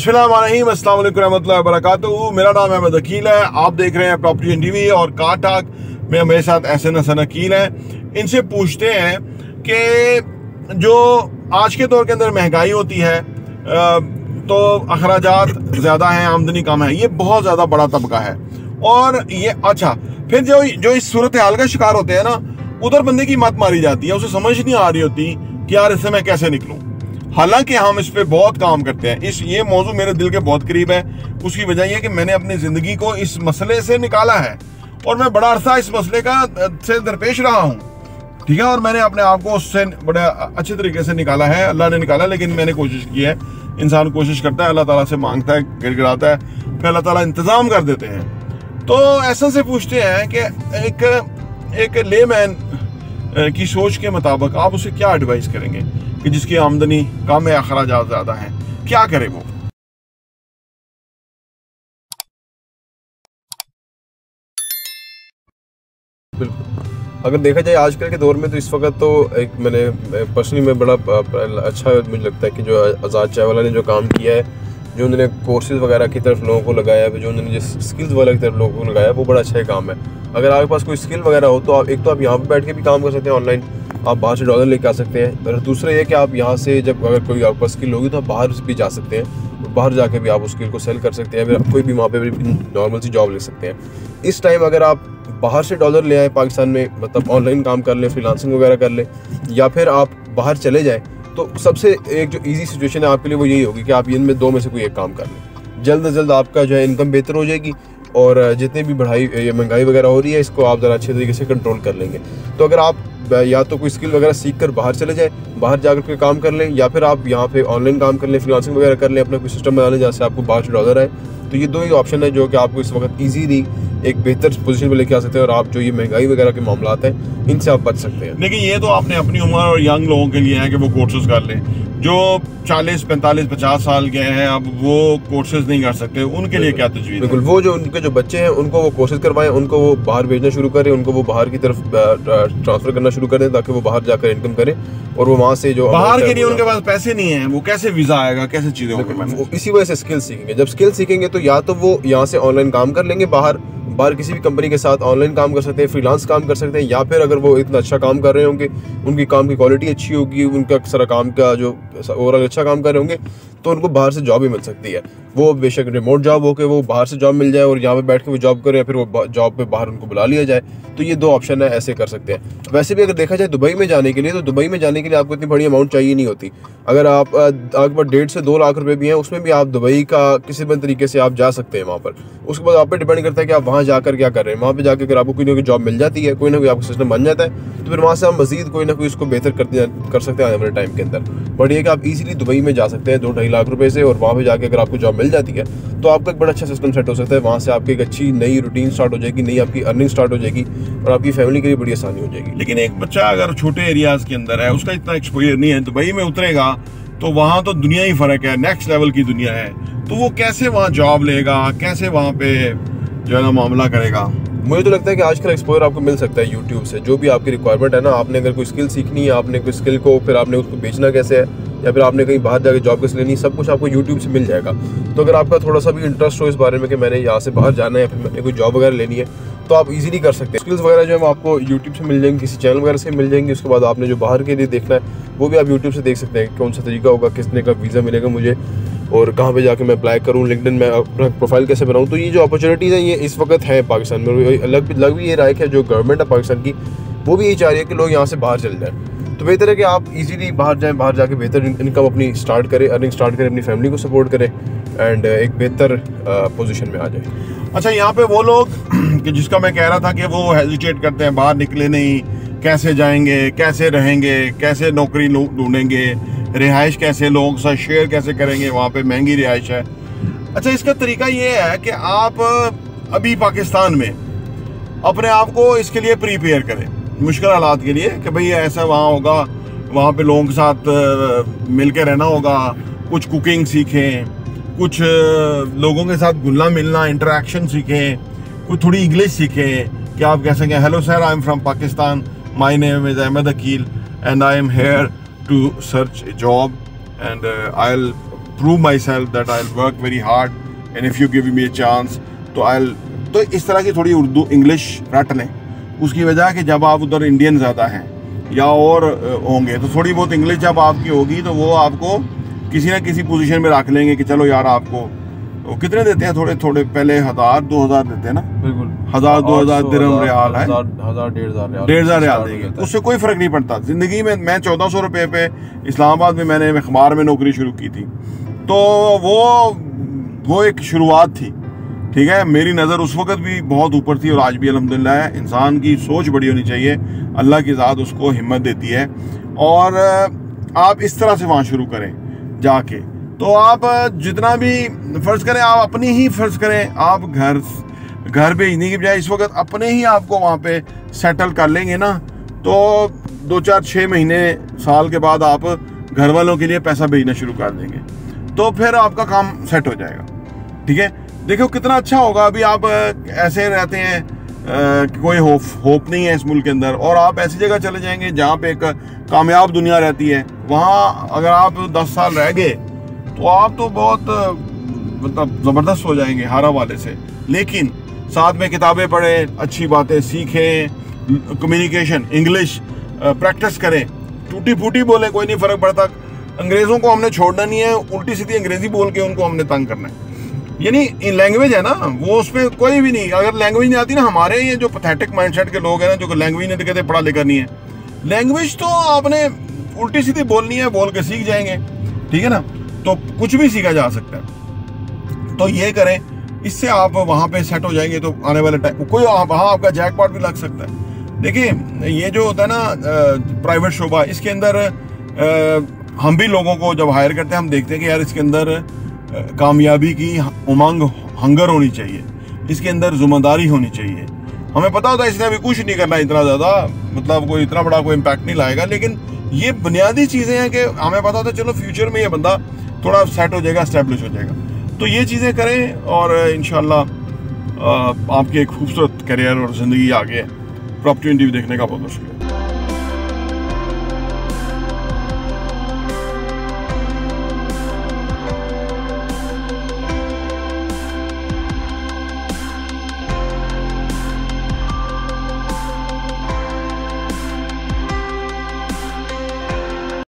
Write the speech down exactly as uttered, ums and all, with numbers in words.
बिस्मिल्लाहिर्रहमानिर्रहीम, अस्सलाम वालेकुम रहमतुल्लाहि व बरकातुहू। मेरा नाम अहमद अकील है। आप देख रहे हैं प्रॉपर्टी एंड टीवी और कार टाक में मेरे साथ एहसन हसन अकील हैं। इनसे पूछते हैं कि जो आज के दौर के अंदर महंगाई होती है तो अखराजात ज़्यादा हैं, आमदनी कम है, ये बहुत ज़्यादा बड़ा तबका है। और ये अच्छा फिर जो जो इस सूरत हाल का शिकार होते हैं ना, उधर बंदे की मत मारी जाती है, उसे समझ नहीं आ रही होती कि यार इससे मैं कैसे निकलूं। हालांकि हम इस पे बहुत काम करते हैं। इस ये मौजू मेरे दिल के बहुत करीब है। उसकी वजह यह कि मैंने अपनी ज़िंदगी को इस मसले से निकाला है और मैं बड़ा अरसा इस मसले का से दरपेश रहा हूँ, ठीक है। और मैंने अपने आप को उससे बड़े अच्छे तरीके से निकाला है। अल्लाह ने निकाला, लेकिन मैंने कोशिश की है। इंसान कोशिश करता है, अल्लाह ताला से मांगता है, गिड़गिड़ाता है, फिर अल्लाह ताला इंतज़ाम कर देते हैं। तो ऐसा से पूछते हैं कि एक एक लेमैन की सोच के मुताबिक आप उसे क्या एडवाइस करेंगे कि जिसकी आमदनी कम है, अखराजात ज़्यादा हैं, क्या करे वो? बिल्कुल, अगर देखा जाए आजकल के दौर में तो इस वक्त तो एक मैंने पर्सनली में बड़ा अच्छा मुझे लगता है कि जो आज़ाद चाय वाला ने जो काम किया है, जो उन्होंने कोर्सेज वगैरह की तरफ लोगों को लगाया है, जो उन्होंने जिस स्किल्स वाला की तरफ लोगों को लगाया है, वो बड़ा अच्छा काम है। अगर आपके पास कोई स्किल वगैरह हो तो आप एक तो आप यहाँ पर बैठ के भी काम कर सकते हैं ऑनलाइन, आप बाहर से डॉलर लेके आ सकते हैं। और दूसरा ये कि आप यहाँ से जब अगर कोई आपके पास स्किल होगी तो आप बाहर भी जा सकते हैं, बाहर जाके भी आप उस स्किल को सेल कर सकते हैं, फिर कोई भी वहाँ पे भी नॉर्मल सी जॉब ले सकते हैं। इस टाइम अगर आप बाहर से डॉलर ले आए पाकिस्तान में, मतलब ऑनलाइन काम कर लें, फ्रीलांसिंग वगैरह कर लें, या फिर आप बाहर चले जाएँ, तो सबसे एक जो ईजी सिचुएशन है आपके लिए वो यही होगी कि आप इनमें दो में से कोई एक काम कर लें। जल्द से जल्द आपका जो है इनकम बेहतर हो जाएगी और जितनी भी बढ़ाई या महंगाई वगैरह हो रही है इसको आप ज़रा अच्छे तरीके से कंट्रोल कर लेंगे। तो अगर आप या तो कोई स्किल वगैरह सीख कर बाहर चले जाएं, बाहर जाकर के काम कर लें, या फिर आप यहाँ पे ऑनलाइन काम कर लें, फ्रीलांसिंग वगैरह कर लें, अपना कोई सिस्टम बना लें जहाँ से आपको बाहर से डॉलर आए। तो ये दो ही ऑप्शन है जो कि आपको इस वक्त ईजीली एक बेहतर पोजीशन में लेके आ सकते हैं और आप जो ये महंगाई वगैरह के मामलात हैं इनसे आप बच सकते हैं। लेकिन ये तो आपने अपनी उम्र और यंग लोगों के लिए है कि वो कोर्सेज कर लें। जो चालीस पैंतालीस पचास साल के हैं अब वो कोर्सेज नहीं कर सकते, उनके लिए क्या तजवीज़? बिल्कुल, वो जो उनके जो बच्चे हैं उनको वो कोर्सेज करवाएं, उनको वो बाहर भेजना शुरू करें, उनको वो बाहर की तरफ ट्रांसफर करना शुरू कर दें ताकि वो बाहर जाकर इनकम करें और वो वहाँ से जो बाहर के लिए उनके पास पैसे नहीं है, वो कैसे वीज़ा आएगा, कैसे चीज़ें होंगी? इसी वजह से स्किल सीखेंगे। जब स्किल सीखेंगे तो या तो वो यहाँ से ऑनलाइन काम कर लेंगे, बाहर बाहर किसी भी कंपनी के साथ ऑनलाइन काम कर सकते हैं, फ्रीलांस काम कर सकते हैं, या फिर अगर वो इतना अच्छा काम कर रहे होंगे, उनकी काम की क्वालिटी अच्छी होगी, उनका सारा काम का जो ओवरऑल अच्छा काम कर रहे होंगे, तो उनको बाहर से जॉब भी मिल सकती है। वो बेशक रिमोट जॉब हो के वो बाहर से जॉब मिल जाए और यहाँ पे बैठ के वो जॉब करें, या फिर वो जॉब पे बाहर उनको बुला लिया जाए। तो ये दो ऑप्शन है, ऐसे कर सकते हैं। वैसे भी अगर देखा जाए दुबई में जाने के लिए, तो दुबई में जाने के लिए आपको इतनी बड़ी अमाउंट चाहिए नहीं होती। अगर आप आपके पास डेढ़ से दो लाख रुपए भी हैं, उसमें भी आप दुबई का किसी भी तरीके से आप जा सकते हैं वहाँ पर। उसके बाद आप पे डिपेंड करता है कि आप वहाँ जाकर क्या कर रहे हैं। वहाँ पे जाकर अगर आपको कोई ना कोई जॉब मिल जाती है, कोई ना कोई आपका सिस्टम बन जाता है, तो फिर वहाँ से आप मजीद कोई ना कोई उसको बेहतर करते कर सकते हैं आने वाले टाइम के अंदर। बट ये कि आप इजीली दुबई में जा सकते हैं दो ढाई लाख रुपए से, और वहाँ पे जाके अगर आपको जॉब मिल जाती है तो आपका एक बड़ा अच्छा सिस्टम सेट हो सकता है। वहाँ से आपकी एक अच्छी नई रूटीन स्टार्ट हो जाएगी, नई आपकी अर्निंग स्टार्ट हो जाएगी और आपकी फैमिली के लिए बड़ी आसानी हो जाएगी। लेकिन एक बच्चा अगर छोटे एरियाज के अंदर है, उसका इतना एक्सपोजर नहीं है, दुबई में उतरेगा तो वहाँ तो दुनिया ही फर्क है, नेक्स्ट लेवल की दुनिया है, तो वो कैसे वहाँ जॉब लेगा, कैसे वहाँ पे जो है ना मामला करेगा? मुझे तो लगता है कि आजकल एक्सपोजर आपको मिल सकता है यूट्यूब से। जो भी आपकी रिक्वायरमेंट है ना, आपने अगर कोई स्किल सीखनी है, आपने कोई स्किल को फिर आपने उसको बेचना कैसे है, या फिर आपने कहीं बाहर जाकर जॉब कैसे लेनी है, सब कुछ आपको यूट्यूब से मिल जाएगा। तो अगर आपका थोड़ा सा भी इंटरेस्ट हो इस बारे में कि मैंने यहाँ से बाहर जाना है या फिर मैंने कोई जॉब वगैरह लेनी है, तो आप इजीली कर सकते हैं। स्किल्स वगैरह जो है वो आपको यूट्यूब से मिल जाएंगे, किसी चैनल वगैरह से मिल जाएंगे। उसके बाद आपने जो बाहर के लिए देखना है वो भी आप यूट्यूब से देख सकते हैं, कौन सा तरीका होगा, कितने का वीज़ा मिलेगा मुझे, और कहाँ पे जाके मैं अप्लाई करूँ, लिंक्डइन में अपना प्रोफाइल कैसे बनाऊँ। तो ये जो अपॉर्चुनिटीज़ हैं ये इस वक्त है पाकिस्तान में। अलग भी लग भी ये रहा है कि जो गवर्नमेंट है पाकिस्तान की, वो भी यही चाह रही है कि लोग यहाँ से बाहर चले जाएँ। तो बेहतर है कि आप इजीली बाहर जाएँ, बाहर जाके बेहतर इनकम अपनी स्टार्ट करें, अर्निंग स्टार्ट करें, अपनी फैमिली को सपोर्ट करें एंड एक बेहतर पोजीशन में आ जाए। अच्छा, यहाँ पे वो लोग कि जिसका मैं कह रहा था कि वो हेजिटेट करते हैं, बाहर निकले नहीं, कैसे जाएंगे, कैसे रहेंगे, कैसे नौकरी ढूंढेंगे, रिहाइश कैसे, लोगों के साथ शेयर कैसे करेंगे, वहाँ पे महंगी रिहाइश है। अच्छा, इसका तरीका ये है कि आप अभी पाकिस्तान में अपने आप को इसके लिए प्रीपेयर करें, मुश्किल हालात के लिए, कि भाई ऐसा वहाँ होगा, वहाँ पे लोगों के साथ मिल के रहना होगा, कुछ कुकिंग सीखें, कुछ लोगों के साथ घुलना मिलना, इंटरेक्शन सीखें, कुछ थोड़ी इंग्लिश सीखें कि आप कह सकें hello sir, I am from Pakistan, my name is Ahmed Aqeel and I am here to search a job and I will prove myself that I work very hard and if you give me a chance तो I, तो इस तरह की थोड़ी Urdu English रट लें। उसकी वजह कि जब आप उधर इंडियन ज़्यादा हैं या और होंगे तो थोड़ी बहुत इंग्लिश जब आपकी होगी तो वो आपको किसी ना किसी पोजीशन में रख लेंगे कि चलो यार आपको वो कितने देते हैं, थोड़े थोड़े पहले हज़ार दो हज़ार देते हैं ना, बिल्कुल हज़ार दो हज़ार दिरहम रियाल है, हज़ार डेढ़ हज़ार डेढ़ हज़ार रियाल देंगे, उससे कोई फ़र्क नहीं पड़ता ज़िंदगी में। मैं चौदह सौ रुपये पे इस्लामाबाद में मैंने अखबार में नौकरी शुरू की थी, तो वो वो एक शुरुआत थी, ठीक है। मेरी नज़र उस वक़्त भी बहुत ऊपर थी और आज भी अल्हम्दुलिल्लाह है। इंसान की सोच बड़ी होनी चाहिए, अल्लाह की ज़ात उसको हिम्मत देती है। और आप इस तरह से वहाँ शुरू करें जाके, तो आप जितना भी फ़र्ज़ करें, आप अपनी ही फ़र्ज़ करें, आप घर घर भेजने की बजाय इस वक्त अपने ही आपको वहाँ पे सेटल कर लेंगे ना, तो दो चार छः महीने साल के बाद आप घर वालों के लिए पैसा भेजना शुरू कर देंगे, तो फिर आपका काम सेट हो जाएगा, ठीक है। देखो कितना अच्छा होगा। अभी आप ऐसे रहते हैं कि कोई होप होप नहीं है इस मुल्क के अंदर, और आप ऐसी जगह चले जाएंगे जहाँ पे एक कामयाब दुनिया रहती है। वहाँ अगर आप दस साल रह गए तो आप तो बहुत मतलब ज़बरदस्त हो जाएंगे हर हवाले से। लेकिन साथ में किताबें पढ़ें, अच्छी बातें सीखें, कम्युनिकेशन इंग्लिश प्रैक्टिस करें, टूटी फूटी बोले कोई नहीं फ़र्क पड़ता। अंग्रेज़ों को हमने छोड़ना नहीं है, उल्टी सीधी अंग्रेज़ी बोल के उनको हमने तंग करना है। यानी लैंग्वेज है ना, वो उस पर कोई भी नहीं, अगर लैंग्वेज नहीं आती ना, हमारे ये जो पैथेटिक माइंडसेट के लोग हैं ना, जो लैंग्वेज नहीं कहते पढ़ा लिखा नहीं है, लैंग्वेज तो आपने उल्टी सीधी बोलनी है, बोल के सीख जाएंगे, ठीक है ना। तो कुछ भी सीखा जा सकता है, तो ये करें, इससे आप वहाँ पे सेट हो जाएंगे। तो आने वाले टाइम कोई वहाँ आपका जैकपॉट भी लग सकता है। देखिए ये जो होता है ना प्राइवेट शोबा, इसके अंदर आ, हम भी लोगों को जब हायर करते हैं हम देखते हैं कि यार इसके अंदर कामयाबी की उमंग हंगर होनी चाहिए, इसके अंदर जिम्मेदारी होनी चाहिए। हमें पता होता है इसने अभी कुछ नहीं करना इतना ज़्यादा, मतलब कोई इतना बड़ा कोई इम्पैक्ट नहीं लाएगा, लेकिन ये बुनियादी चीज़ें हैं कि हमें पता होता है चलो फ्यूचर में ये बंदा थोड़ा सेट हो जाएगा, एस्टेब्लिश हो जाएगा। तो ये चीज़ें करें और इंशाल्लाह आपकी एक खूबसूरत करियर और ज़िंदगी आगे है। प्रॉपर्टी इंटरव्यू देखने का बहुत बहुत शुक्रिया।